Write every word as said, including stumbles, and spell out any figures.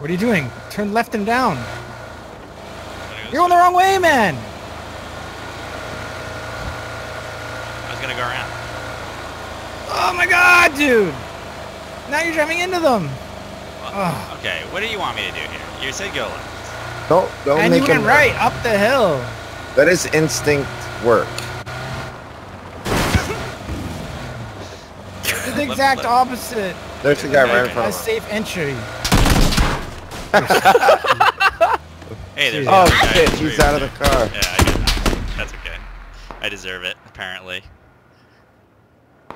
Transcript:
What are you doing? Turn left and down. You're going the wrong way, man. I was gonna go around. Oh my god, dude! Now you're driving into them. Well, okay, what do you want me to do here? You said go left. Don't don't And make you went him right up the hill. That is instinct work. It's the exact opposite. There's the guy right in front A of us. safe entry. Hey, there's Oh another guy. shit, he's out of the car. Yeah, I get that. That's okay. I deserve it, apparently.